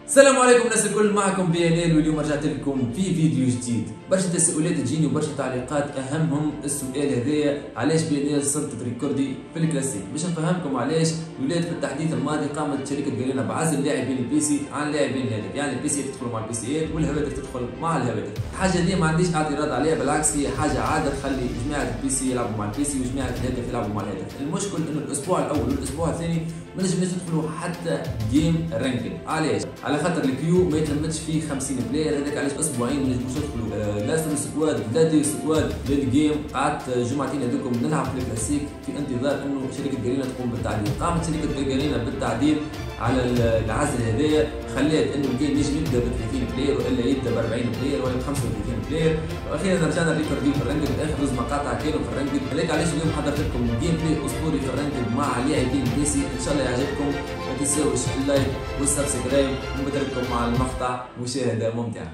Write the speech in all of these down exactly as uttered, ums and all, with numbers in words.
السلام عليكم الناس الكل، معكم بي ان ال واليوم رجعت لكم في فيديو جديد. برشا تساؤلات تجيني وبرشا تعليقات، اهمهم السؤال هذايا: علاش بي ان ال صرت تريكوردي في الكلاسيك؟ باش نفهمكم علاش. الولاد في التحديث الماضي قامت شركه قالينا بعزل لاعبين البي سي عن لاعبين الهاتف، يعني البي سي تدخل مع البي سيات والهواتف تدخل مع الهواتف. الحاجه دي ما عنديش اعتراض عليها، بالعكس هي حاجه عاده تخلي جماعه البي سي يلعبوا مع البي سي وجماعه الهاتف يلعبوا مع الهاتف. المشكل انه الاسبوع الاول والاسبوع الثاني ما نجموش تدخلوا حتى جيم رانكينج. علاش؟ على خاطر الكيو ما يتلمتش فيه خمسين بلاير، هذاك علاش اسبوعين ما نجموش ندخلوا آه لا سولو سكواد لا دي سكواد للجيم. قعدت جمعتين هذوكم نلعب في الكلاسيك في انتظار انه شركه قالينا تقوم بالتعديل. قامت شركه قالينا بالتعديل على العزل هذايا، خلات انه الجيم يجي يبدا ب ثلاثين بلاير والا يبدا ب أربعين بلاير ولا ب خمسة وثلاثين بلاير، واخيرا رجعنا ريكوردي في الرانكينج. اخر زوج مقاطع كانوا في الرانكينج، هذاك علاش اليوم حضرت لكم جيم بلاي اسطوري في الرانكينج مع لاعبين بي سي. ان شاء الله يعجبكم، ما تنساوش اللايك والسبسكرايب، ونترككم مع المقطع مشاهده ممتعه.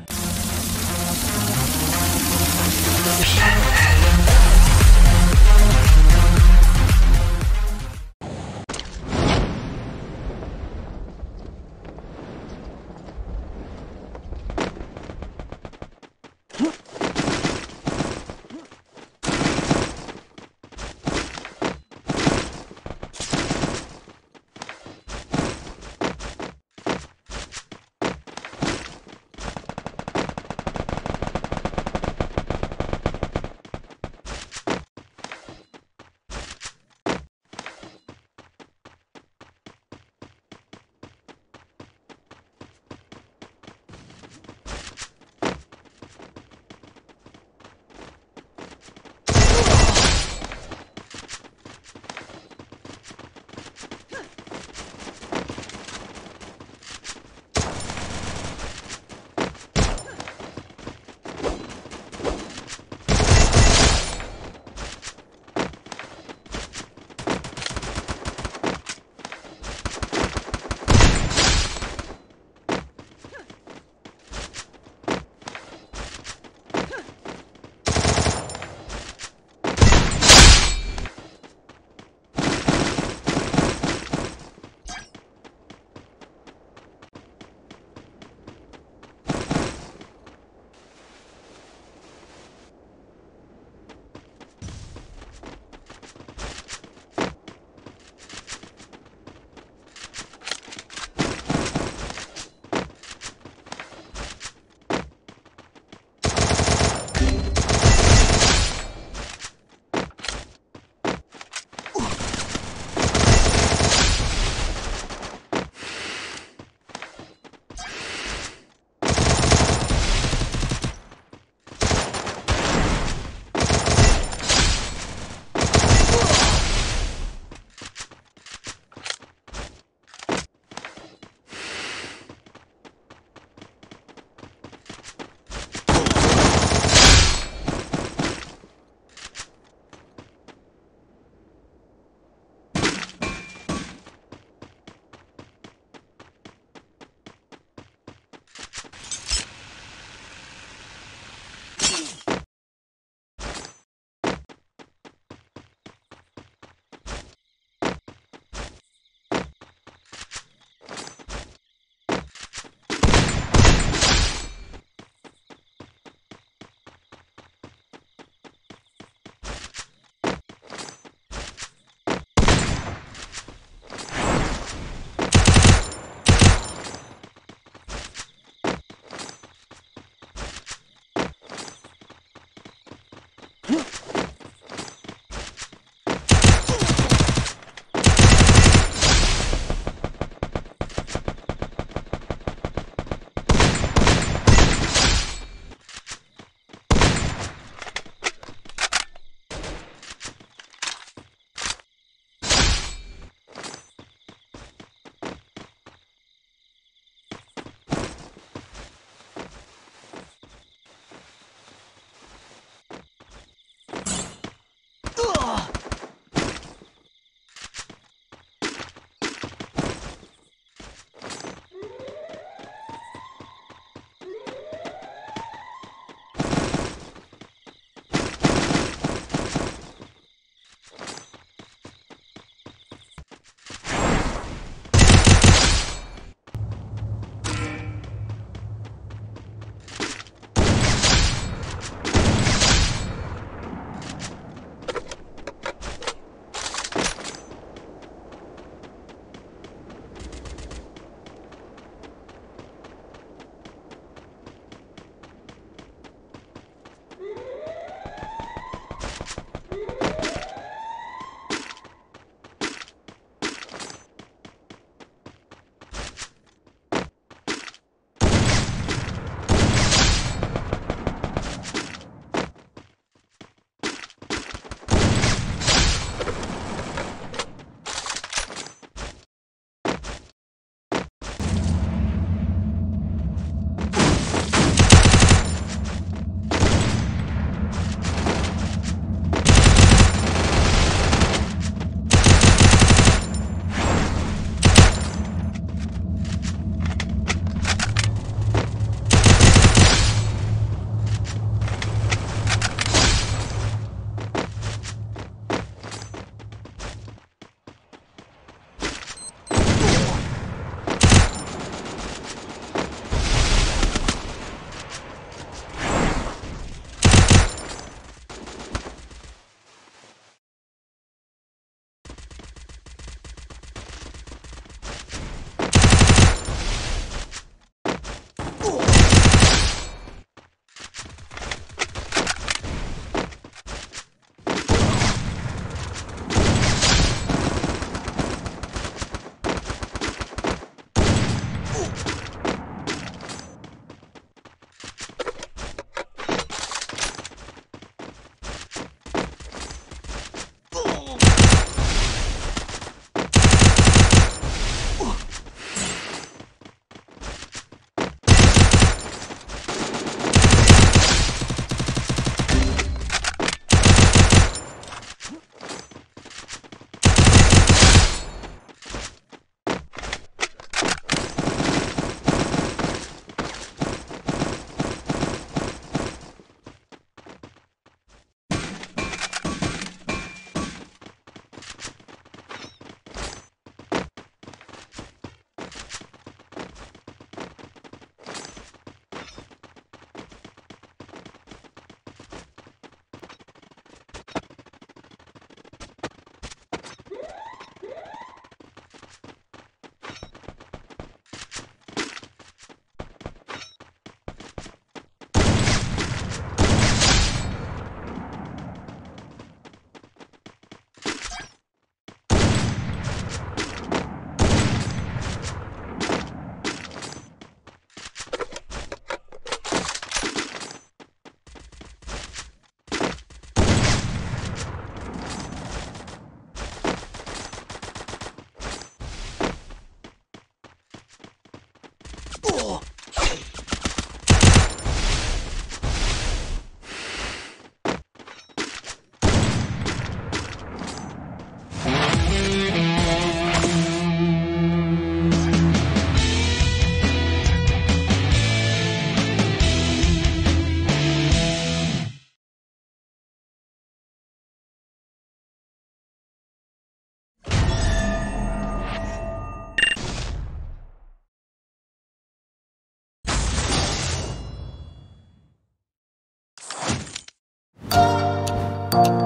السلامه.